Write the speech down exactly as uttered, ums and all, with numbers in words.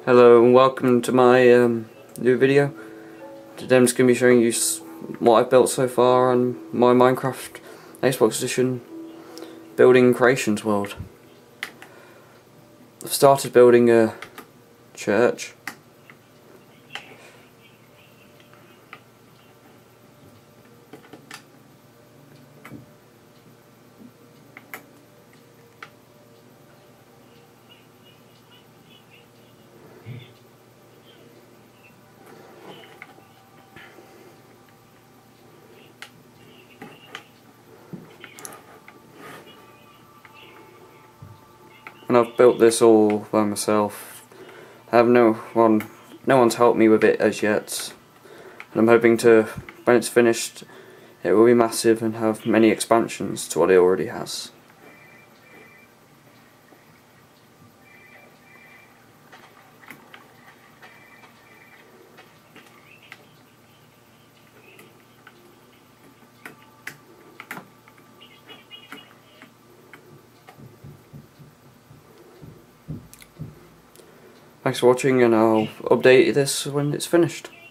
Hello and welcome to my um, new video. Today I'm just going to be showing you what I've built so far on my Minecraft Xbox Edition building creations world. I've started building a church. And I've built this all by myself. I have no one, no one's helped me with it as yet. And I'm hoping to, when it's finished, it will be massive and have many expansions to what it already has. Thanks for watching, and I'll update this when it's finished.